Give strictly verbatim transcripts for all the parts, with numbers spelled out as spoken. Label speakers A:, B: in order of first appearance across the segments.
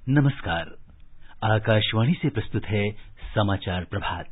A: नमस्कार। आकाशवाणी से प्रस्तुत है समाचार प्रभात।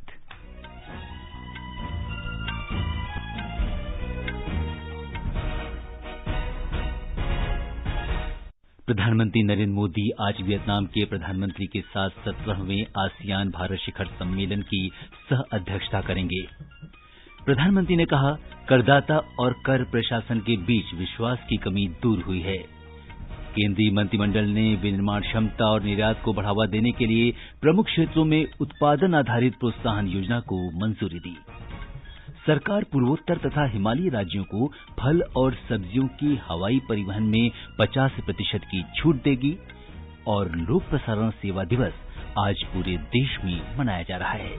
A: प्रधानमंत्री नरेंद्र मोदी आज वियतनाम के प्रधानमंत्री के साथ सत्रहवें आसियान भारत शिखर सम्मेलन की सह अध्यक्षता करेंगे। प्रधानमंत्री ने कहा, करदाता और कर प्रशासन के बीच विश्वास की कमी दूर हुई है। केंद्रीय मंत्रिमंडल ने विनिर्माण क्षमता और निर्यात को बढ़ावा देने के लिए प्रमुख क्षेत्रों में उत्पादन आधारित प्रोत्साहन योजना को मंजूरी दी। सरकार पूर्वोत्तर तथा हिमालयी राज्यों को फल और सब्जियों की हवाई परिवहन में पचास प्रतिशत की छूट देगी। और लोक प्रसारण सेवा दिवस आज पूरे देश में मनाया जा रहा है।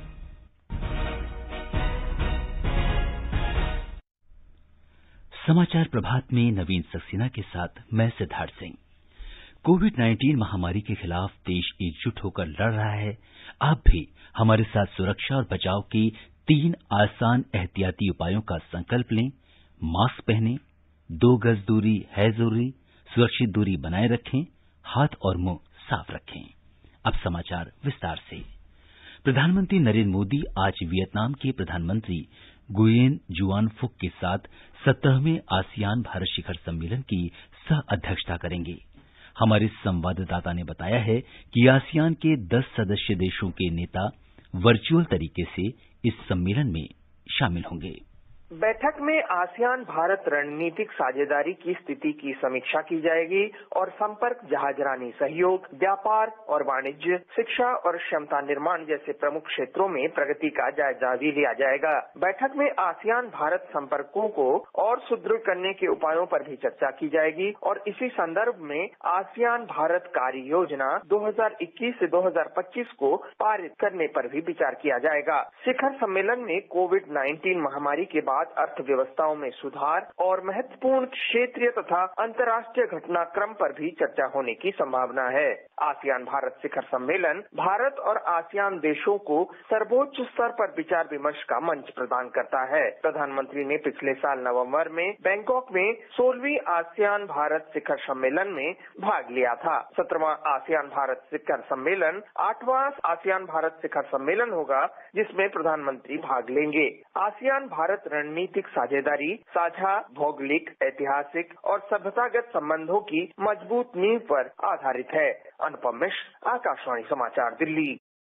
A: समाचार प्रभात में नवीन सक्सेना के साथ मैं सिद्धार्थ सिंह। कोविड नाइन्टीन महामारी के खिलाफ देश एकजुट होकर लड़ रहा है। आप भी हमारे साथ सुरक्षा और बचाव के तीन आसान एहतियाती उपायों का संकल्प लें। मास्क पहनें, दो गज दूरी है जरूरी, सुरक्षित दूरी बनाए रखें, हाथ और मुंह साफ रखें। अब समाचार विस्तार से। प्रधानमंत्री नरेंद्र मोदी आज वियतनाम के प्रधानमंत्री गुयेन जुआन फुक के साथ सत्रहवें आसियान भारत शिखर सम्मेलन की सह अध्यक्षता करेंगे। हमारे संवाददाता ने बताया है कि आसियान के दस सदस्य देशों के नेता वर्चुअल तरीके से इस सम्मेलन में शामिल होंगे।
B: बैठक में आसियान भारत रणनीतिक साझेदारी की स्थिति की समीक्षा की जाएगी और संपर्क, जहाजरानी सहयोग, व्यापार और वाणिज्य, शिक्षा और क्षमता निर्माण जैसे प्रमुख क्षेत्रों में प्रगति का जायजा भी लिया जाएगा। बैठक में आसियान भारत संपर्कों को और सुदृढ़ करने के उपायों पर भी चर्चा की जाएगी और इसी संदर्भ में आसियान भारत कार्य योजना दो हज़ार इक्कीस से दो हज़ार पच्चीस को पारित करने पर भी विचार किया जाएगा। शिखर सम्मेलन में कोविड नाइन्टीन महामारी के बाद अर्थव्यवस्थाओं में सुधार और महत्वपूर्ण क्षेत्रीय तथा अंतर्राष्ट्रीय घटनाक्रम पर भी चर्चा होने की संभावना है। आसियान भारत शिखर सम्मेलन भारत और आसियान देशों को सर्वोच्च स्तर पर विचार विमर्श का मंच प्रदान करता है। प्रधानमंत्री ने पिछले साल नवंबर में बैंकॉक में सोलहवीं आसियान भारत शिखर सम्मेलन में भाग लिया था। सत्रहवां आसियान भारत शिखर सम्मेलन आठवां आसियान भारत शिखर सम्मेलन होगा, जिसमें प्रधानमंत्री भाग लेंगे। आसियान भारत रणनीतिक साझेदारी साझा भौगोलिक, ऐतिहासिक और सभ्यतागत संबंधों की मजबूत नींव पर आधारित है। अनुपम मिश्र, आकाशवाणी समाचार, दिल्ली।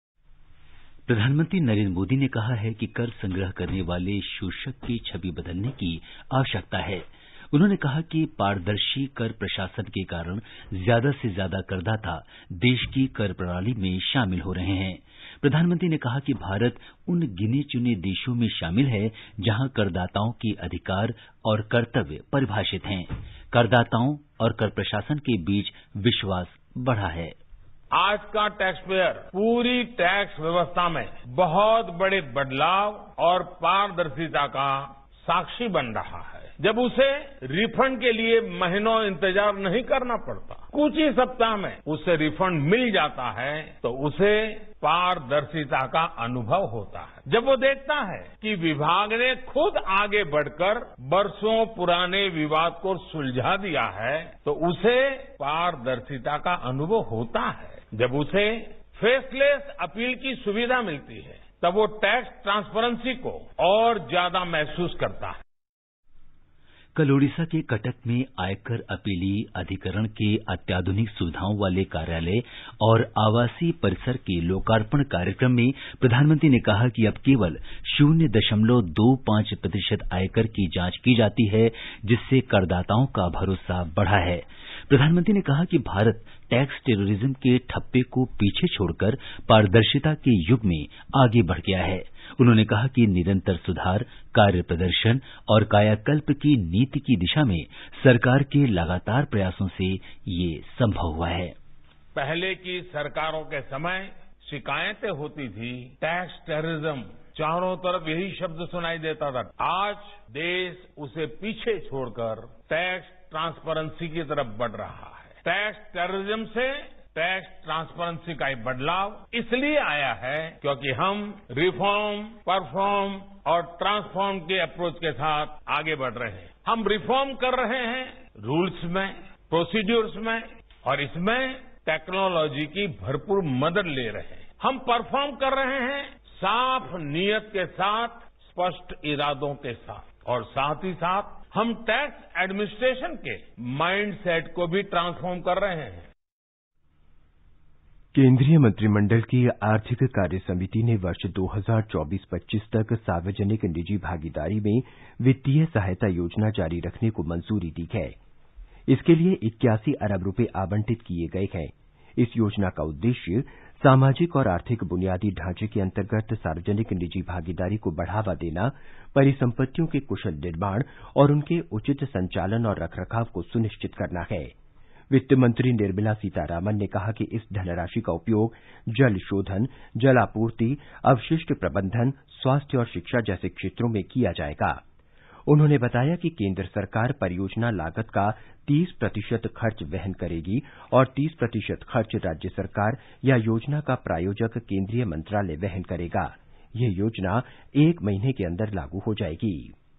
A: प्रधानमंत्री नरेंद्र मोदी ने कहा है कि कर संग्रह करने वाले शोषक की छवि बदलने की आवश्यकता है। उन्होंने कहा कि पारदर्शी कर प्रशासन के कारण ज्यादा से ज्यादा करदाता देश की कर प्रणाली में शामिल हो रहे हैं। प्रधानमंत्री ने कहा कि भारत उन गिने चुने देशों में शामिल है जहां करदाताओं के अधिकार और कर्तव्य परिभाषित हैं। करदाताओं और कर प्रशासन के बीच विश्वास बढ़ा है।
C: आज का टैक्स पेयर पूरी टैक्स व्यवस्था में बहुत बड़े बदलाव और पारदर्शिता का साक्षी बन रहा है। जब उसे रिफंड के लिए महीनों इंतजार नहीं करना पड़ता, कुछ ही सप्ताह में उसे रिफंड मिल जाता है, तो उसे पारदर्शिता का अनुभव होता है। जब वो देखता है कि विभाग ने खुद आगे बढ़कर बरसों पुराने विवाद को सुलझा दिया है, तो उसे पारदर्शिता का अनुभव होता है। जब उसे फेसलेस अपील की सुविधा मिलती है, तब वो टैक्स ट्रांसपेरेंसी को और ज्यादा महसूस करता है।
A: कल ओडिशा के कटक में आयकर अपीली अधिकरण के अत्याधुनिक सुविधाओं वाले कार्यालय और आवासीय परिसर के लोकार्पण कार्यक्रम में प्रधानमंत्री ने कहा कि अब केवल शून्य दशमलव दो पांच प्रतिशत आयकर की जांच की जाती है, जिससे करदाताओं का भरोसा बढ़ा है। प्रधानमंत्री ने कहा कि भारत टैक्स टेररिज्म के ठप्पे को पीछे छोड़कर पारदर्शिता के युग में आगे बढ़ गया है। उन्होंने कहा कि निरंतर सुधार, कार्य प्रदर्शन और कायाकल्प की नीति की दिशा में सरकार के लगातार प्रयासों से ये संभव हुआ है।
C: पहले की सरकारों के समय शिकायतें होती थी, टैक्स टेररिज्म, चारों तरफ यही शब्द सुनाई देता था। आज देश उसे पीछे छोड़कर टैक्स ट्रांसपेरेंसी की तरफ बढ़ रहा है। टैक्स टेररिज्म से टैक्स ट्रांसपेरेंसी का ये बदलाव इसलिए आया है क्योंकि हम रिफॉर्म, परफॉर्म और ट्रांसफॉर्म के अप्रोच के साथ आगे बढ़ रहे हैं। हम रिफॉर्म कर रहे हैं रूल्स में, प्रोसीड्यूर्स में, और इसमें टेक्नोलॉजी की भरपूर मदद ले रहे हैं। हम परफॉर्म कर रहे हैं साफ नीयत के साथ, स्पष्ट इरादों के साथ, और साथ ही साथ हम टैक्स एडमिनिस्ट्रेशन के माइंडसेट को भी ट्रांसफॉर्म कर रहे हैं।
D: केंद्रीय मंत्रिमंडल की आर्थिक कार्य समिति ने वर्ष दो हज़ार चौबीस पच्चीस तक सार्वजनिक निजी भागीदारी में वित्तीय सहायता योजना जारी रखने को मंजूरी दी है। इसके लिए इक्यासी अरब रुपए आवंटित किए गए हैं। इस योजना का उद्देश्य सामाजिक और आर्थिक बुनियादी ढांचे के अंतर्गत सार्वजनिक निजी भागीदारी को बढ़ावा देना, परिसंपत्तियों के कुशल निर्माण और उनके उचित संचालन और रखरखाव को सुनिश्चित करना है। वित्त मंत्री निर्मला सीतारामन ने कहा कि इस धनराशि का उपयोग जल शोधन, जल आपूर्ति, अपशिष्ट प्रबंधन, स्वास्थ्य और शिक्षा जैसे क्षेत्रों में किया जाएगा। उन्होंने बताया कि केंद्र सरकार परियोजना लागत का तीस प्रतिशत खर्च वहन करेगी और तीस प्रतिशत खर्च राज्य सरकार या योजना का प्रायोजक केंद्रीय मंत्रालय वहन करेगा। यह योजना एक महीने के अंदर लागू हो जाएगी।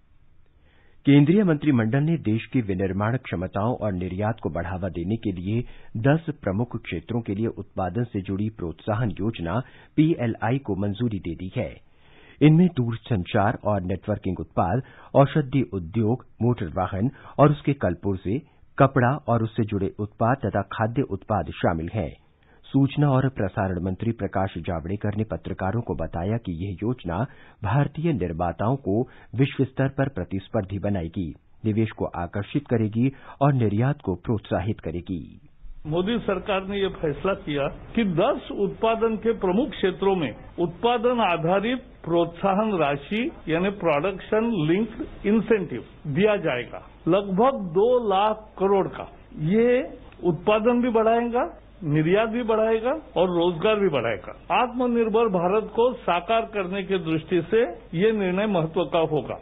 D: केंद्रीय मंत्रिमंडल ने देश की विनिर्माण क्षमताओं और निर्यात को बढ़ावा देने के लिए दस प्रमुख क्षेत्रों के लिए उत्पादन से जुड़ी प्रोत्साहन योजना पीएलआई को मंजूरी दे दी है। इनमें दूरसंचार और नेटवर्किंग उत्पाद, औषधि उद्योग, मोटर वाहन और उसके कलपुर्जे, कपड़ा और उससे जुड़े उत्पाद तथा खाद्य उत्पाद शामिल हैं। सूचना और प्रसारण मंत्री प्रकाश जावड़ेकर ने पत्रकारों को बताया कि यह योजना भारतीय निर्माताओं को विश्व स्तर पर प्रतिस्पर्धी बनाएगी, निवेश को आकर्षित करेगी और निर्यात को प्रोत्साहित करेगी।
E: मोदी सरकार ने यह फैसला किया कि दस उत्पादन के प्रमुख क्षेत्रों में उत्पादन आधारित प्रोत्साहन राशि यानी प्रोडक्शन लिंक्ड इंसेंटिव दिया जाएगा, लगभग दो लाख करोड़ का। ये उत्पादन भी बढ़ाएगा, निर्यात भी बढ़ाएगा और रोजगार भी बढ़ाएगा। आत्मनिर्भर भारत को साकार करने की दृष्टि से ये निर्णय महत्व का होगा।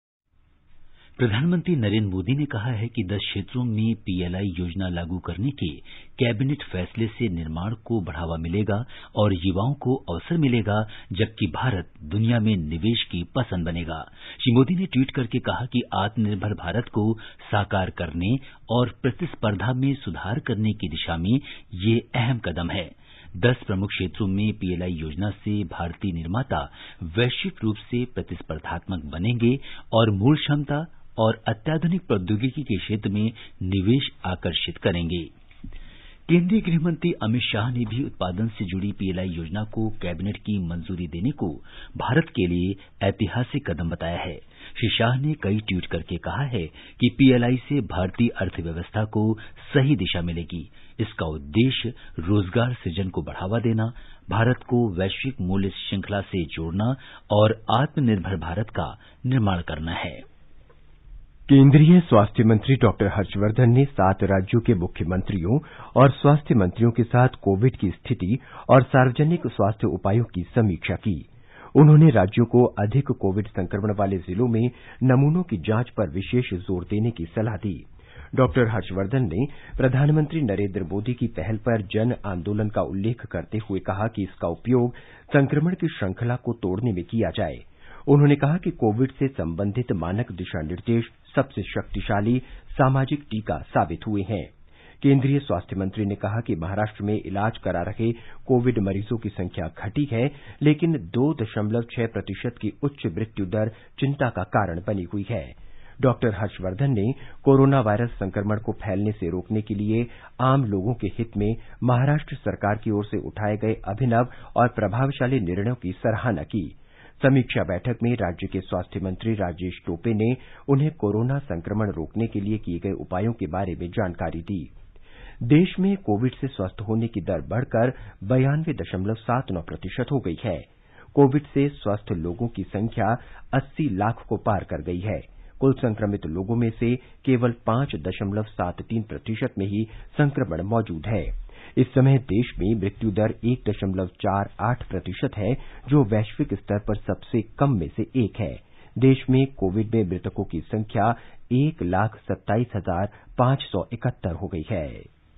A: प्रधानमंत्री नरेंद्र मोदी ने कहा है कि दस क्षेत्रों में पीएलआई योजना लागू करने के कैबिनेट फैसले से निर्माण को बढ़ावा मिलेगा और युवाओं को अवसर मिलेगा, जबकि भारत दुनिया में निवेश की पसंद बनेगा। श्री मोदी ने ट्वीट करके कहा कि आत्मनिर्भर भारत को साकार करने और प्रतिस्पर्धा में सुधार करने की दिशा में ये अहम कदम है। दस प्रमुख क्षेत्रों में पीएलआई योजना से भारतीय निर्माता वैश्विक रूप से प्रतिस्पर्धात्मक बनेंगे और मूल क्षमता और अत्याधुनिक प्रौद्योगिकी के क्षेत्र में निवेश आकर्षित करेंगे। केंद्रीय गृह मंत्री अमित शाह ने भी उत्पादन से जुड़ी पीएलआई योजना को कैबिनेट की मंजूरी देने को भारत के लिए ऐतिहासिक कदम बताया है। श्री शाह ने कई ट्वीट करके कहा है कि पीएलआई से भारतीय अर्थव्यवस्था को सही दिशा मिलेगी। इसका उद्देश्य रोजगार सृजन को बढ़ावा देना, भारत को वैश्विक मूल्य श्रृंखला से जोड़ना और आत्मनिर्भर भारत का निर्माण करना है।
D: केंद्रीय स्वास्थ्य मंत्री डॉक्टर हर्षवर्धन ने सात राज्यों के मुख्यमंत्रियों और स्वास्थ्य मंत्रियों के साथ कोविड की स्थिति और सार्वजनिक स्वास्थ्य उपायों की समीक्षा की। उन्होंने राज्यों को अधिक कोविड संक्रमण वाले जिलों में नमूनों की जांच पर विशेष जोर देने की सलाह दी। डॉक्टर हर्षवर्धन ने प्रधानमंत्री नरेंद्र मोदी की पहल पर जन आंदोलन का उल्लेख करते हुए कहा कि इसका उपयोग संक्रमण की श्रृंखला को तोड़ने में किया जाए। उन्होंने कहा कि कोविड से संबंधित मानक दिशा निर्देश सबसे शक्तिशाली सामाजिक टीका साबित हुए हैं। केंद्रीय स्वास्थ्य मंत्री ने कहा कि महाराष्ट्र में इलाज करा रहे कोविड मरीजों की संख्या घटी है, लेकिन दो दशमलव छह प्रतिशत की उच्च मृत्यु दर चिंता का कारण बनी हुई है। डॉक्टर हर्षवर्धन ने कोरोना वायरस संक्रमण को फैलने से रोकने के लिए आम लोगों के हित में महाराष्ट्र सरकार की ओर से उठाए गए अभिनव और प्रभावशाली निर्णयों की सराहना की। समीक्षा बैठक में राज्य के स्वास्थ्य मंत्री राजेश टोपे ने उन्हें कोरोना संक्रमण रोकने के लिए किए गए उपायों के बारे में जानकारी दी। देश में कोविड से स्वस्थ होने की दर बढ़कर बयानवे दशमलव सात नौ प्रतिशत हो गई है। कोविड से स्वस्थ लोगों की संख्या अस्सी लाख को पार कर गई है। कुल संक्रमित लोगों में से केवल पांच दशमलव सात तीन प्रतिशत में ही संक्रमण मौजूद है। इस समय देश में मृत्यु दर एक दशमलव चार आठ प्रतिशत है, जो वैश्विक स्तर पर सबसे कम में से एक है। देश में कोविड में मृतकों की संख्या एक लाख सत्ताईस हजार पांच सौ इकहत्तर हो गई है।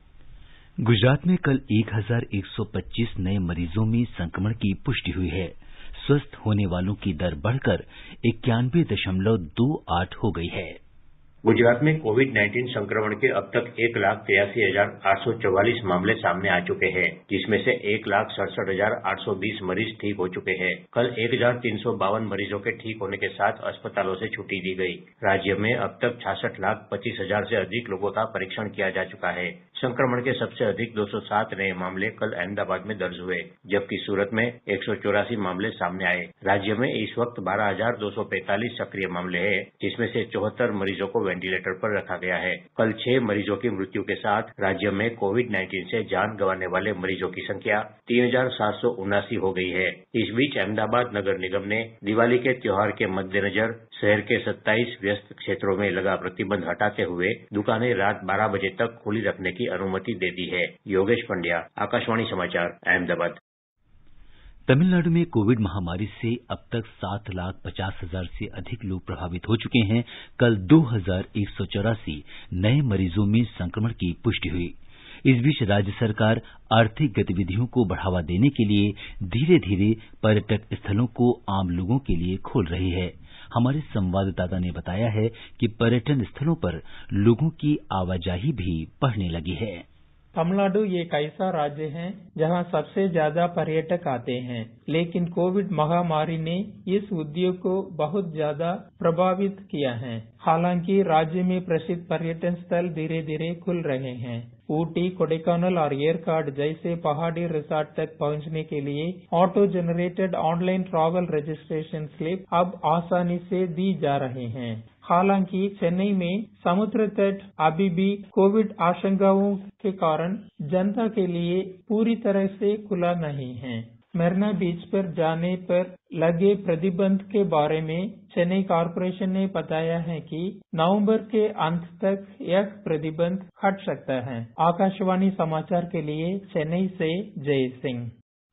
A: गुजरात में कल एक हजार एक सौ पच्चीस नए मरीजों में संक्रमण की पुष्टि हुई है। स्वस्थ होने वालों की दर बढ़कर इक्यानवे दशमलव दो आठ हो गई है।
F: गुजरात में कोविड नाइन्टीन संक्रमण के अब तक एक लाख तिरासी हजार आठ सौ चौवालीस मामले सामने आ चुके हैं, जिसमें से एक लाख सड़सठ हजार आठ सौ बीस मरीज ठीक हो चुके हैं। कल एक हजार तीन सौ बावन मरीजों के ठीक होने के साथ अस्पतालों से छुट्टी दी गई। राज्य में अब तक छियासठ लाख पच्चीस हजार से अधिक लोगों का परीक्षण किया जा चुका है। संक्रमण के सबसे अधिक दो सौ सात नए मामले कल अहमदाबाद में दर्ज हुए, जबकि सूरत में एक सौ चौरासी मामले सामने आए। राज्य में इस वक्त बारह हजार दो सौ पैंतालीस सक्रिय मामले हैं, जिसमें से चौहत्तर मरीजों को वेंटिलेटर पर रखा गया है। कल छह मरीजों की मृत्यु के साथ राज्य में कोविड नाइन्टीन से जान गंवाने वाले मरीजों की संख्या तीन हजार सात सौ उनासी हो गई है। इस बीच अहमदाबाद नगर निगम ने दिवाली के त्योहार के मद्देनजर शहर के सत्ताईस व्यस्त क्षेत्रों में लगा प्रतिबंध हटाते हुए दुकानें रात बारह बजे तक खुली रखने की अनुमति दे दी है। योगेश पंड्या, आकाशवाणी समाचार, अहमदाबाद।
A: तमिलनाडु में कोविड महामारी से अब तक सात लाख पचास हजार से अधिक लोग प्रभावित हो चुके हैं। कल दो हजार एक सौ चौरासी नए मरीजों में संक्रमण की पुष्टि हुई। इस बीच राज्य सरकार आर्थिक गतिविधियों को बढ़ावा देने के लिए धीरे धीरे पर्यटक स्थलों को आम लोगों के लिए खोल रही है। हमारे संवाददाता ने बताया है कि पर्यटन स्थलों पर लोगों की आवाजाही भी बढ़ने लगी है।
G: तमिलनाडु एक ऐसा राज्य है जहां सबसे ज्यादा पर्यटक आते हैं, लेकिन कोविड महामारी ने इस उद्योग को बहुत ज्यादा प्रभावित किया है। हालांकि राज्य में प्रसिद्ध पर्यटन स्थल धीरे धीरे खुल रहे हैं। ऊटी, कोडाइकनाल और एयरकार्ड जैसे पहाड़ी रिसोर्ट तक पहुंचने के लिए auto generated online travel registration slip अब आसानी से दी जा रहे हैं। हालांकि चेन्नई में समुद्र तट अभी भी कोविड आशंकाओं के कारण जनता के लिए पूरी तरह से खुला नहीं है। मरीना बीच पर जाने पर लगे प्रतिबंध के बारे में चेन्नई कॉर्पोरेशन ने बताया है कि नवंबर के अंत तक यह प्रतिबंध हट सकता है। आकाशवाणी समाचार के लिए चेन्नई से जय सिंह।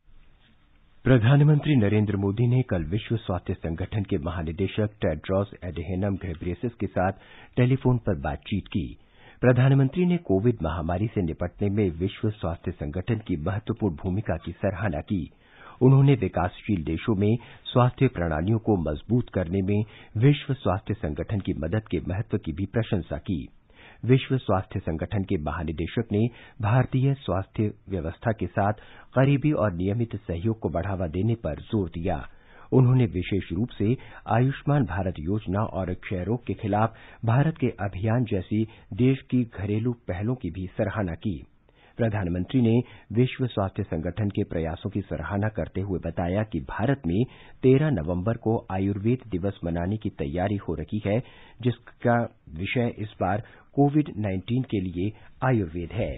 D: प्रधानमंत्री नरेंद्र मोदी ने कल विश्व स्वास्थ्य संगठन के महानिदेशक टेड्रोस एडहेनम घेब्रेयेसस के साथ टेलीफोन पर बातचीत की। प्रधानमंत्री ने कोविड महामारी से निपटने में विश्व स्वास्थ्य संगठन की महत्वपूर्ण भूमिका की सराहना की। उन्होंने विकासशील देशों में स्वास्थ्य प्रणालियों को मजबूत करने में विश्व स्वास्थ्य संगठन की मदद के महत्व की भी प्रशंसा की। विश्व स्वास्थ्य संगठन के महानिदेशक ने भारतीय स्वास्थ्य व्यवस्था के साथ करीबी और नियमित सहयोग को बढ़ावा देने पर जोर दिया। उन्होंने विशेष रूप से आयुष्मान भारत योजना और क्षय रोग के खिलाफ भारत के अभियान जैसी देश की घरेलू पहलों की भी सराहना की। प्रधानमंत्री ने विश्व स्वास्थ्य संगठन के प्रयासों की सराहना करते हुए बताया कि भारत में तेरह नवंबर को आयुर्वेद दिवस मनाने की तैयारी हो रही है, जिसका विषय इस बार कोविड नाइन्टीन के लिए आयुर्वेद है।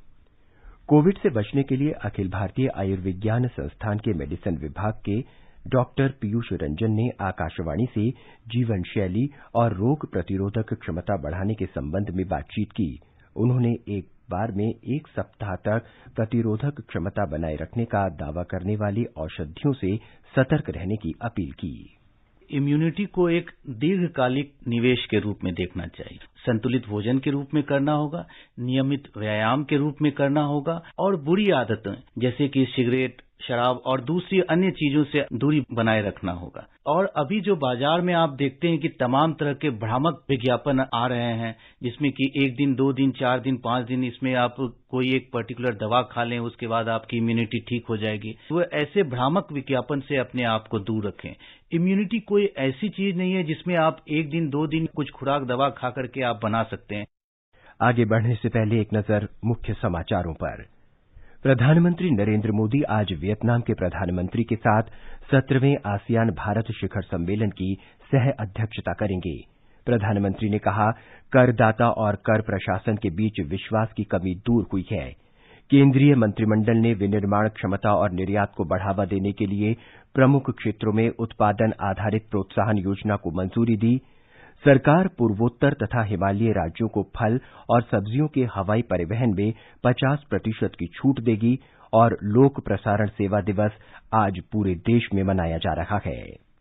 D: कोविड से बचने के लिए अखिल भारतीय आयुर्विज्ञान संस्थान के मेडिसिन विभाग के डॉक्टर पीयूष रंजन ने आकाशवाणी से जीवन शैली और रोग प्रतिरोधक क्षमता बढ़ाने के संबंध में बातचीत की। उन्होंने एक बार में एक सप्ताह तक प्रतिरोधक क्षमता बनाए रखने का दावा करने वाली औषधियों से सतर्क रहने की अपील की।
A: इम्यूनिटी को एक दीर्घकालिक निवेश के रूप में देखना चाहिए। संतुलित भोजन के रूप में करना होगा, नियमित व्यायाम के रूप में करना होगा और बुरी आदतें जैसे कि सिगरेट, शराब और दूसरी अन्य चीजों से दूरी बनाए रखना होगा। और अभी जो बाजार में आप देखते हैं कि तमाम तरह के भ्रामक विज्ञापन आ रहे हैं, जिसमें कि एक दिन, दो दिन, चार दिन, पांच दिन इसमें आप कोई एक पर्टिकुलर दवा खा लें, उसके बाद आपकी इम्यूनिटी ठीक हो जाएगी। वो ऐसे भ्रामक विज्ञापन से अपने आप को दूर रखें। इम्यूनिटी कोई ऐसी चीज नहीं है जिसमें आप एक दिन, दो दिन कुछ खुराक दवा खा करके आप बना सकते हैं।
D: आगे बढ़ने से पहले एक नजर मुख्य समाचारों पर। प्रधानमंत्री नरेंद्र मोदी आज वियतनाम के प्रधानमंत्री के साथ सत्रहवें आसियान भारत शिखर सम्मेलन की सह अध्यक्षता करेंगे। प्रधानमंत्री ने कहा, करदाता और कर प्रशासन के बीच विश्वास की कमी दूर हुई है। केंद्रीय मंत्रिमंडल ने विनिर्माण क्षमता और निर्यात को बढ़ावा देने के लिए प्रमुख क्षेत्रों में उत्पादन आधारित प्रोत्साहन योजना को मंजूरी दी। सरकार पूर्वोत्तर तथा हिमालयी राज्यों को फल और सब्जियों के हवाई परिवहन में पचास प्रतिशत की छूट देगी और लोक प्रसारण सेवा दिवस आज पूरे देश में मनाया जा रहा है।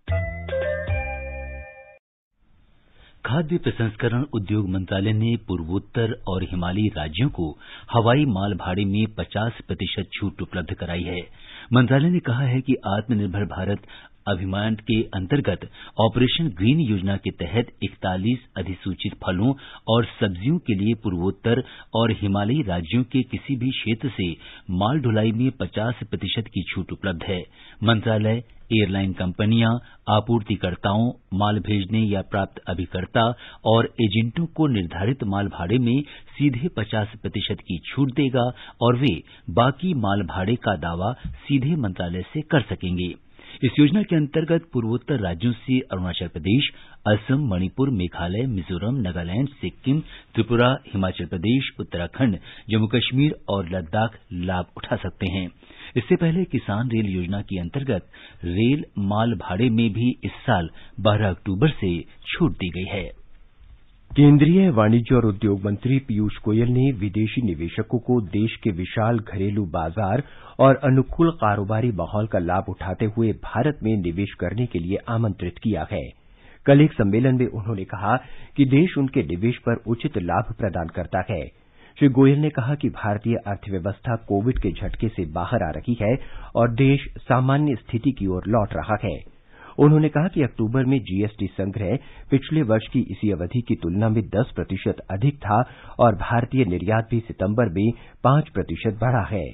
A: खाद्य प्रसंस्करण उद्योग मंत्रालय ने पूर्वोत्तर और हिमालयी राज्यों को हवाई माल भाड़े में पचास प्रतिशत छूट उपलब्ध कराई है। मंत्रालय ने कहा है कि आत्मनिर्भर भारत अभियान के अंतर्गत ऑपरेशन ग्रीन योजना के तहत इकतालीस अधिसूचित फलों और सब्जियों के लिए पूर्वोत्तर और हिमालयी राज्यों के किसी भी क्षेत्र से माल ढुलाई में पचास प्रतिशत की छूट उपलब्ध है। मंत्रालय, एयरलाइन कंपनियां, आपूर्तिकर्ताओं, माल भेजने या प्राप्त अभिकर्ता और एजेंटों को निर्धारित माल भाड़े में सीधे पचास प्रतिशत की छूट देगा और वे बाकी माल भाड़े का दावा सीधे मंत्रालय से कर सकेंगे। इस योजना के अंतर्गत पूर्वोत्तर राज्यों से अरुणाचल प्रदेश, असम, मणिपुर, मेघालय, मिजोरम, नागालैंड, सिक्किम, त्रिपुरा, हिमाचल प्रदेश, उत्तराखंड, जम्मू कश्मीर और लद्दाख लाभ उठा सकते हैं। इससे पहले किसान रेल योजना के अंतर्गत रेल माल भाड़े में भी इस साल बारह अक्टूबर से छूट दी गई है।
D: केंद्रीय वाणिज्य और उद्योग मंत्री पीयूष गोयल ने विदेशी निवेशकों को देश के विशाल घरेलू बाजार और अनुकूल कारोबारी माहौल का लाभ उठाते हुए भारत में निवेश करने के लिए आमंत्रित किया है। कल एक सम्मेलन में उन्होंने कहा कि देश उनके निवेश पर उचित लाभ प्रदान करता है। श्री गोयल ने कहा कि भारतीय अर्थव्यवस्था कोविड के झटके से बाहर आ रही है और देश सामान्य स्थिति की ओर लौट रहा है। उन्होंने कहा कि अक्टूबर में जीएसटी संग्रह पिछले वर्ष की इसी अवधि की तुलना में दस प्रतिशत अधिक था और भारतीय निर्यात भी सितंबर में पांच प्रतिशत बढ़ा है।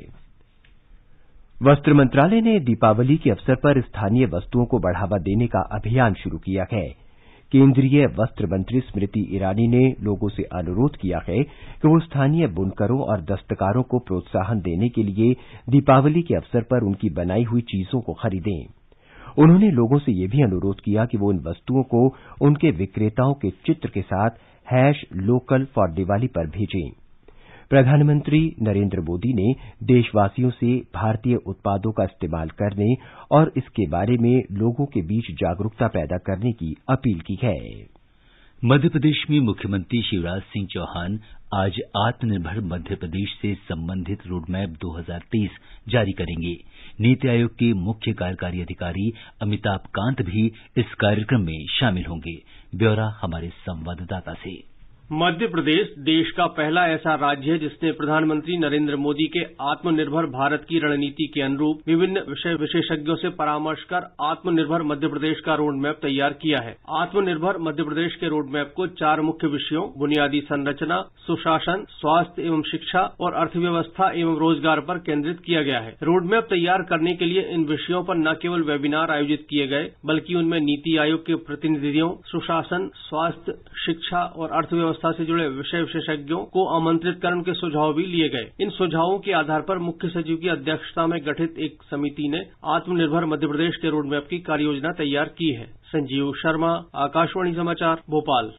D: वस्त्र मंत्रालय ने दीपावली के अवसर पर स्थानीय वस्तुओं को बढ़ावा देने का अभियान शुरू किया है। केंद्रीय वस्त्र मंत्री स्मृति ईरानी ने लोगों से अनुरोध किया है कि वो स्थानीय बुनकरों और दस्तकारों को प्रोत्साहन देने के लिए दीपावली के अवसर पर उनकी बनाई हुई चीजों को खरीदें। उन्होंने लोगों से यह भी अनुरोध किया कि वो इन वस्तुओं को उनके विक्रेताओं के चित्र के साथ हैश लोकल फॉर दिवाली पर भेजें। प्रधानमंत्री नरेंद्र मोदी ने देशवासियों से भारतीय उत्पादों का इस्तेमाल करने और इसके बारे में लोगों के बीच जागरूकता पैदा करने की अपील की है।
A: मध्य प्रदेश में मुख्यमंत्री शिवराज सिंह चौहान आज आत्मनिर्भर मध्य प्रदेश से संबंधित रोडमैप दो हज़ार तेईस जारी करेंगे। नीति आयोग के मुख्य कार्यकारी अधिकारी अमिताभ कांत भी इस कार्यक्रम में शामिल होंगे। ब्यौरा हमारे संवाददाता से।
H: मध्य प्रदेश देश का पहला ऐसा राज्य है जिसने प्रधानमंत्री नरेंद्र मोदी के आत्मनिर्भर भारत की रणनीति के अनुरूप विभिन्न विषय विशेषज्ञों से परामर्श कर आत्मनिर्भर मध्य प्रदेश का रोड मैप तैयार किया है। आत्मनिर्भर मध्य प्रदेश के रोड मैप को चार मुख्य विषयों बुनियादी संरचना, सुशासन, स्वास्थ्य एवं शिक्षा और अर्थव्यवस्था एवं रोजगार पर केंद्रित किया गया है। रोड मैप तैयार करने के लिए इन विषयों पर न केवल वेबिनार आयोजित किए गए बल्कि उनमें नीति आयोग के प्रतिनिधियों, सुशासन, स्वास्थ्य, शिक्षा और अर्थव्यवस्था से जुड़े विषय विशेषज्ञों को आमंत्रित कर उनके सुझाव भी लिए गए। इन सुझावों के आधार पर मुख्य सचिव की अध्यक्षता में गठित एक समिति ने आत्मनिर्भर मध्य प्रदेश के रोड मैप की कार्ययोजना तैयार की है। संजीव शर्मा, आकाशवाणी समाचार, भोपाल।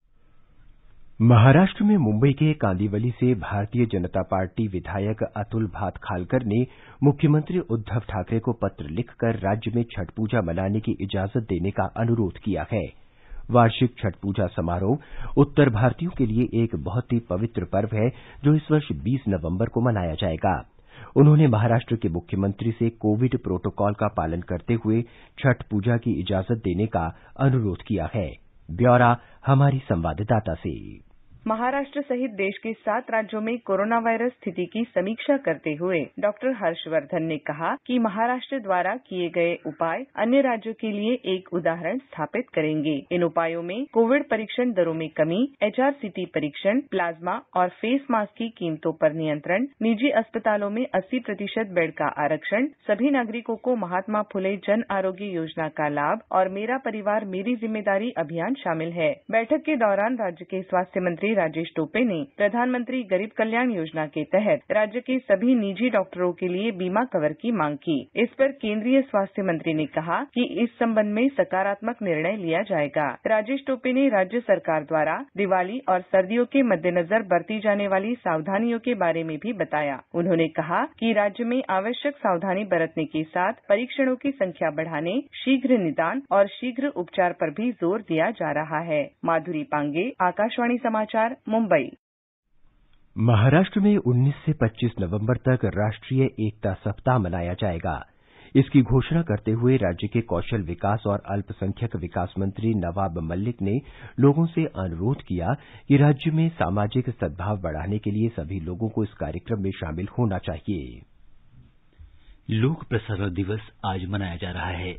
D: महाराष्ट्र में मुंबई के कांदिवली से भारतीय जनता पार्टी विधायक अतुल भातखालकर ने मुख्यमंत्री उद्धव ठाकरे को पत्र लिखकर राज्य में छठ पूजा मनाने की इजाजत देने का अनुरोध किया है। वार्षिक छठ पूजा समारोह उत्तर भारतीयों के लिए एक बहुत ही पवित्र पर्व है जो इस वर्ष बीस नवंबर को मनाया जाएगा। उन्होंने महाराष्ट्र के मुख्यमंत्री से कोविड प्रोटोकॉल का पालन करते हुए छठ पूजा की इजाजत देने का अनुरोध किया है। ब्यौरा हमारी संवाददाता से।
I: महाराष्ट्र सहित देश के सात राज्यों में कोरोना वायरस स्थिति की समीक्षा करते हुए डॉक्टर हर्षवर्धन ने कहा कि महाराष्ट्र द्वारा किए गए उपाय अन्य राज्यों के लिए एक उदाहरण स्थापित करेंगे। इन उपायों में कोविड परीक्षण दरों में कमी, एचआरसीटी परीक्षण, प्लाज्मा और फेस मास्क की कीमतों पर नियंत्रण, निजी अस्पतालों में अस्सी प्रतिशत बेड का आरक्षण, सभी नागरिकों को महात्मा फुले जन आरोग्य योजना का लाभ और मेरा परिवार मेरी जिम्मेदारी अभियान शामिल है। बैठक के दौरान राज्य के स्वास्थ्य मंत्री राजेश टोपे ने प्रधानमंत्री गरीब कल्याण योजना के तहत राज्य के सभी निजी डॉक्टरों के लिए बीमा कवर की मांग की। इस पर केंद्रीय स्वास्थ्य मंत्री ने कहा कि इस संबंध में सकारात्मक निर्णय लिया जाएगा। राजेश टोपे ने राज्य सरकार द्वारा दिवाली और सर्दियों के मद्देनजर बरती जाने वाली सावधानियों के बारे में भी बताया। उन्होंने कहा कि राज्य में आवश्यक सावधानी बरतने के साथ परीक्षणों की संख्या बढ़ाने, शीघ्र निदान और शीघ्र उपचार पर भी जोर दिया जा रहा है। माधुरी पांगे, आकाशवाणी समाचार, मुंबई।
D: महाराष्ट्र में उन्नीस से पच्चीस नवंबर तक राष्ट्रीय एकता सप्ताह मनाया जाएगा। इसकी घोषणा करते हुए राज्य के कौशल विकास और अल्पसंख्यक विकास मंत्री नवाब मलिक ने लोगों से अनुरोध किया कि राज्य में सामाजिक सद्भाव बढ़ाने के लिए सभी लोगों को इस कार्यक्रम में शामिल होना चाहिए।
A: लोक प्रसारण दिवस आज मनाया जा रहा है।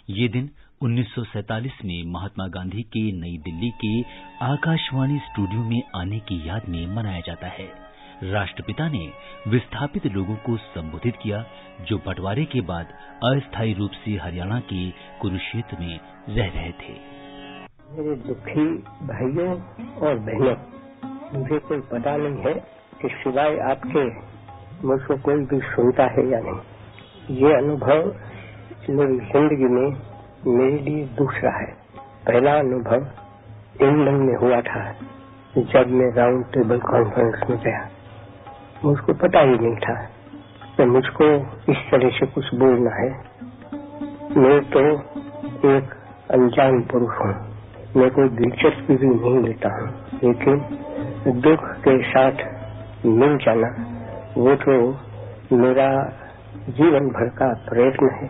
A: ये दिन उन्नीस सौ सैंतालीस में महात्मा गांधी के नई दिल्ली के आकाशवाणी स्टूडियो में आने की याद में मनाया जाता है। राष्ट्रपिता ने विस्थापित लोगों को संबोधित किया जो बंटवारे के बाद अस्थायी रूप से हरियाणा के कुरुक्षेत्र में रह रहे थे।
J: मेरे दुखी भाइयों और बहनों, मुझे कोई पता नहीं है कि सिवाय आपके मुझको कोई भी सुनता है या नहीं। ये अनुभव मेरी जिंदगी में मेरे लिए दूसरा है। पहला अनुभव इंग्लैंड में हुआ था जब मैं राउंड टेबल कॉन्फ्रेंस में गया। मुझको पता ही नहीं था कि मुझको इस तरह से कुछ बोलना है। मैं तो एक अनजान पुरुष हूँ, मैं कोई दिलचस्पी भी नहीं लेता हूँ, लेकिन दुख के साथ मिल जाना वो तो मेरा जीवन भर का प्रयत्न है।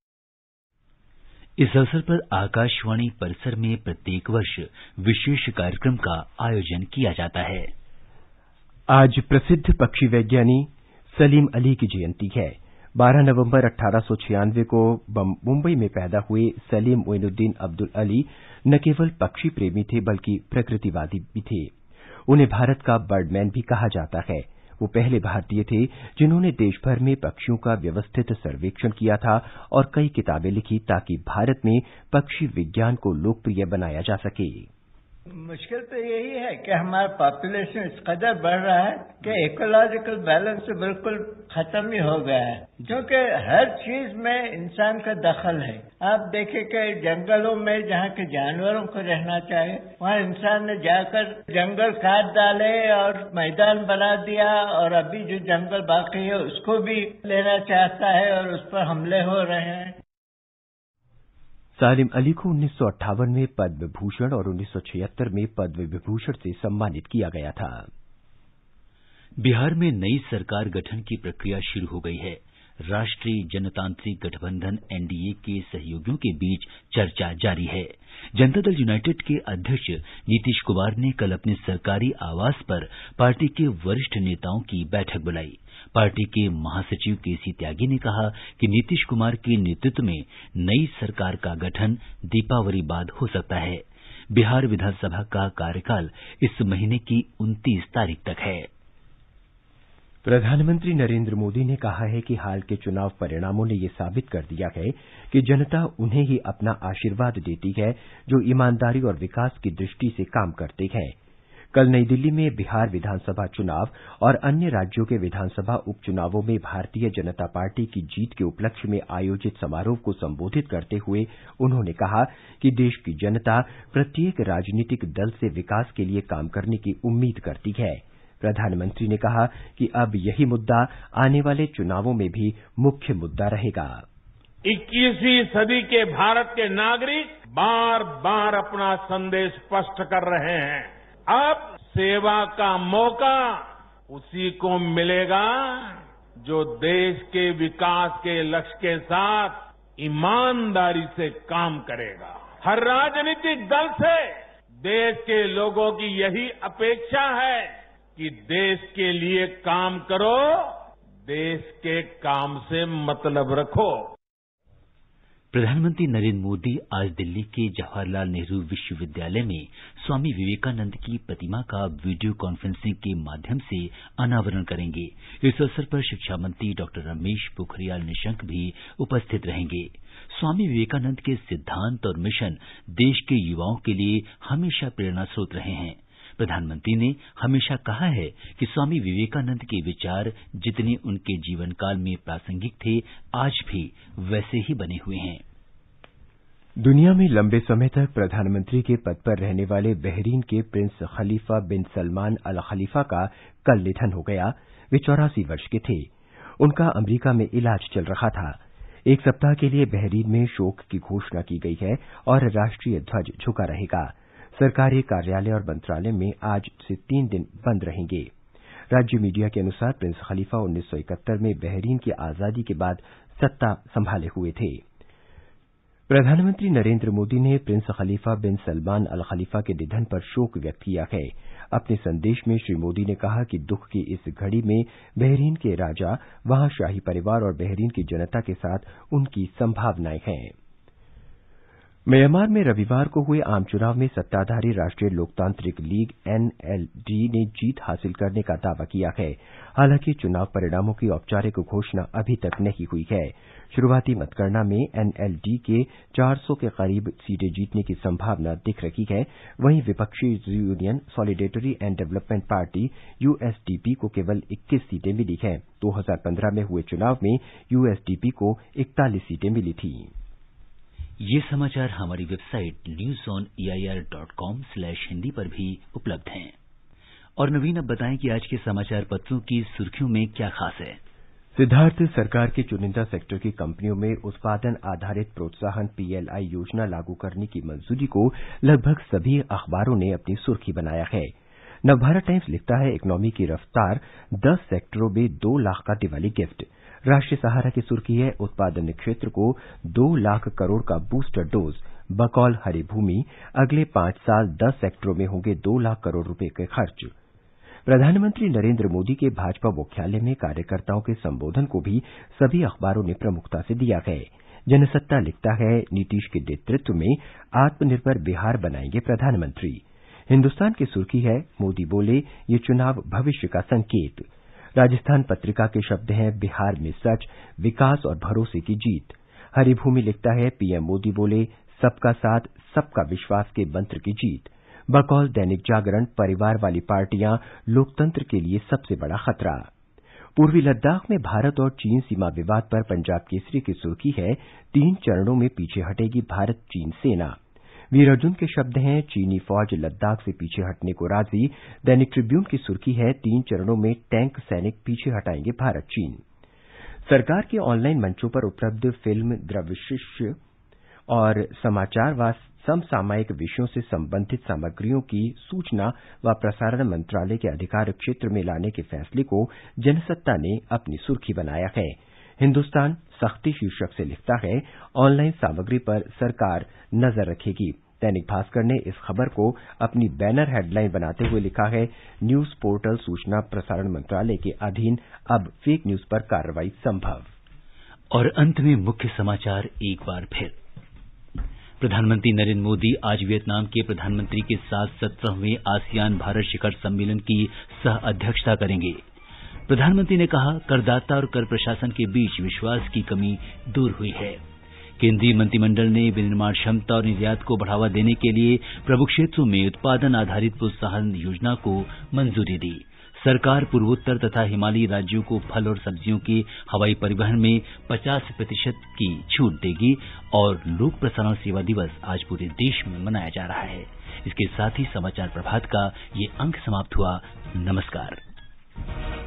A: इस अवसर पर आकाशवाणी परिसर में प्रत्येक वर्ष विशेष कार्यक्रम का आयोजन किया जाता है।
D: आज प्रसिद्ध पक्षी वैज्ञानी सलीम अली की जयंती है। बारह नवंबर अठारह सौ छियानवे को मुंबई में पैदा हुए सलीम मोइनुद्दीन अब्दुल अली न केवल पक्षी प्रेमी थे बल्कि प्रकृतिवादी भी थे। उन्हें भारत का बर्डमैन भी कहा जाता है। वो पहले भारतीय थे जिन्होंने देश भर में पक्षियों का व्यवस्थित सर्वेक्षण किया था और कई किताबें लिखी ताकि भारत में पक्षी विज्ञान को लोकप्रिय बनाया जा सके।
K: मुश्किल तो यही है कि हमारा पॉपुलेशन इस कदर बढ़ रहा है कि इकोलॉजिकल बैलेंस तो बिल्कुल खत्म ही हो गया है, क्योंकि हर चीज में इंसान का दखल है। आप देखें कि जंगलों में जहाँ के जानवरों को रहना चाहिए वहाँ इंसान ने जाकर जंगल काट डाले और मैदान बना दिया, और अभी जो जंगल बाकी है उसको भी लेना चाहता है और उस पर हमले हो रहे हैं।
D: सालिम अली को उन्नीस सौ अट्ठावन में पद्म भूषण और उन्नीस सौ छिहत्तर में पद्म विभूषण से सम्मानित किया गया था।
A: बिहार में नई सरकार गठन की प्रक्रिया शुरू हो गई है। राष्ट्रीय जनतांत्रिक गठबंधन एनडीए के सहयोगियों के बीच चर्चा जारी है। जनता दल यूनाइटेड के अध्यक्ष नीतीश कुमार ने कल अपने सरकारी आवास पर पार्टी के वरिष्ठ नेताओं की बैठक बुलाई। पार्टी के महासचिव केसी त्यागी ने कहा कि नीतीश कुमार के नेतृत्व में नई सरकार का गठन दीपावली बाद हो सकता है। बिहार विधानसभा का कार्यकाल इस महीने की उनतीस तारीख तक है।
D: प्रधानमंत्री नरेंद्र मोदी ने कहा है कि हाल के चुनाव परिणामों ने ये साबित कर दिया है कि जनता उन्हें ही अपना आशीर्वाद देती है जो ईमानदारी और विकास की दृष्टि से काम करते हैं। कल नई दिल्ली में बिहार विधानसभा चुनाव और अन्य राज्यों के विधानसभा उपचुनावों में भारतीय जनता पार्टी की जीत के उपलक्ष्य में आयोजित समारोह को संबोधित करते हुए उन्होंने कहा कि देश की जनता प्रत्येक राजनीतिक दल से विकास के लिए काम करने की उम्मीद करती है। प्रधानमंत्री ने कहा कि अब यही मुद्दा आने वाले चुनावों में भी मुख्य मुद्दा रहेगा।
C: इक्कीसवीं सदी के भारत के नागरिक बार बार अपना संदेश स्पष्ट कर रहे हैं। अब सेवा का मौका उसी को मिलेगा जो देश के विकास के लक्ष्य के साथ ईमानदारी से काम करेगा। हर राजनीतिक दल से देश के लोगों की यही अपेक्षा है कि देश के लिए काम करो, देश के काम से मतलब रखो।
A: प्रधानमंत्री नरेंद्र मोदी आज दिल्ली के जवाहरलाल नेहरू विश्वविद्यालय में स्वामी विवेकानंद की प्रतिमा का वीडियो कॉन्फ्रेंसिंग के माध्यम से अनावरण करेंगे। इस अवसर पर शिक्षा मंत्री डॉक्टर रमेश पोखरियाल निशंक भी उपस्थित रहेंगे। स्वामी विवेकानंद के सिद्धांत और मिशन देश के युवाओं के लिए हमेशा प्रेरणा स्रोत रहे हैं। प्रधानमंत्री ने हमेशा कहा है कि स्वामी विवेकानंद के विचार जितने उनके जीवन काल में प्रासंगिक थे, आज भी वैसे ही बने हुए हैं।
D: दुनिया में लंबे समय तक प्रधानमंत्री के पद पर रहने वाले बहरीन के प्रिंस खलीफा बिन सलमान अल खलीफा का कल निधन हो गया। वे चौरासी वर्ष के थे। उनका अमरीका में इलाज चल रहा था। एक सप्ताह के लिए बहरीन में शोक की घोषणा की गई है और राष्ट्रीय ध्वज झुका रहेगा। सरकारी कार्यालय और मंत्रालय में आज से तीन दिन बंद रहेंगे। राज्य मीडिया के अनुसार प्रिंस खलीफा उन्नीस सौ इकहत्तर में बहरीन की आजादी के बाद सत्ता संभाले हुए थे। प्रधानमंत्री नरेंद्र मोदी ने प्रिंस खलीफा बिन सलमान अल खलीफा के निधन पर शोक व्यक्त किया है। अपने संदेश में श्री मोदी ने कहा कि दुख की इस घड़ी में बहरीन के राजा, वहां शाही परिवार और बहरीन की जनता के साथ उनकी संभावनाएं हैं। म्यांमार में रविवार को हुए आम चुनाव में सत्ताधारी राष्ट्रीय लोकतांत्रिक लीग एनएलडी ने जीत हासिल करने का दावा किया है। हालांकि चुनाव परिणामों की औपचारिक घोषणा अभी तक नहीं हुई है। शुरुआती मतगणना में एनएलडी के चार सौ के करीब सीटें जीतने की संभावना दिख रही है। वहीं विपक्षी Union Solidarity and Development Party USDP को केवल इक्कीस सीटें मिली हैं। दो हज़ार पंद्रह में हुए चुनाव में यूएसडीपी को इकतालीस सीटें मिली थीं।
A: ये समाचार हमारी website news on A I R dot com slash Hindi पर भी उपलब्ध हैं। और नवीन, अब बताएं कि आज के समाचार पत्रों की सुर्खियों में क्या खास है।
D: सिद्धार्थ सरकार के चुनिंदा सेक्टर की कंपनियों में उत्पादन आधारित प्रोत्साहन पीएलआई योजना लागू करने की मंजूरी को लगभग सभी अखबारों ने अपनी सुर्खी बनाया है। नवभारत टाइम्स लिखता है, इकोनॉमी की रफ्तार, दस सेक्टरों में दो लाख का दिवाली गिफ्ट। राष्ट्रीय सहारा की सुर्खी है, उत्पादन क्षेत्र को दो लाख करोड़ का बूस्टर डोज। बकौल हरिभूमि, अगले पांच साल दस सेक्टरों में होंगे दो लाख करोड़ रुपए के खर्च। प्रधानमंत्री नरेंद्र मोदी के भाजपा मुख्यालय में कार्यकर्ताओं के संबोधन को भी सभी अखबारों ने प्रमुखता से दिया है। जनसत्ता लिखता है, नीतीश के नेतृत्व में आत्मनिर्भर बिहार बनाएंगे प्रधानमंत्री। हिन्दुस्तान की सुर्खी है, मोदी बोले, ये चुनाव भविष्य का संकेत। राजस्थान पत्रिका के शब्द हैं, बिहार में सच, विकास और भरोसे की जीत। हरिभूमि लिखता है, पीएम मोदी बोले, सबका साथ सबका विश्वास के मंत्र की जीत। बकौल दैनिक जागरण, परिवार वाली पार्टियां लोकतंत्र के लिए सबसे बड़ा खतरा। पूर्वी लद्दाख में भारत और चीन सीमा विवाद पर पंजाब केसरी की सुर्खी है, तीन चरणों में पीछे हटेगी भारत चीन सेना। वीर अर्जुन के शब्द हैं, चीनी फौज लद्दाख से पीछे हटने को राजी। दैनिक ट्रिब्यून की सुर्खी है, तीन चरणों में टैंक सैनिक पीछे हटाएंगे भारत चीन। सरकार के ऑनलाइन मंचों पर उपलब्ध फिल्म, दृश्य और समाचार व समसामयिक विषयों से संबंधित सामग्रियों की सूचना व प्रसारण मंत्रालय के अधिकार क्षेत्र में लाने के फैसले को जनसत्ता ने अपनी सुर्खी बनाया है। हिन्दुस्तान सख्ती शीर्षक से लिखता है, ऑनलाइन सामग्री पर सरकार नजर रखेगी। दैनिक भास्कर ने इस खबर को अपनी बैनर हेडलाइन बनाते हुए लिखा है, न्यूज पोर्टल सूचना प्रसारण मंत्रालय के अधीन, अब फेक न्यूज पर कार्रवाई संभव।
A: और अंत में मुख्य समाचार एक बार फिर। प्रधानमंत्री नरेंद्र मोदी आज वियतनाम के प्रधानमंत्री के साथ सत्रहवें आसियान भारत शिखर सम्मेलन की सह अध्यक्षता करेंगे। प्रधानमंत्री ने कहा, करदाता और कर प्रशासन के बीच विश्वास की कमी दूर हुई है। केंद्रीय मंत्रिमंडल ने विनिर्माण क्षमता और निर्यात को बढ़ावा देने के लिए प्रमुख क्षेत्रों में उत्पादन आधारित प्रोत्साहन योजना को मंजूरी दी। सरकार पूर्वोत्तर तथा हिमालयी राज्यों को फल और सब्जियों के हवाई परिवहन में पचास प्रतिशत की छूट देगी। और लोक प्रसारण सेवा दिवस आज पूरे देश में मनाया जा रहा है। इसके साथ ही समाचार प्रभात का ये अंक समाप्त हुआ। नमस्कार।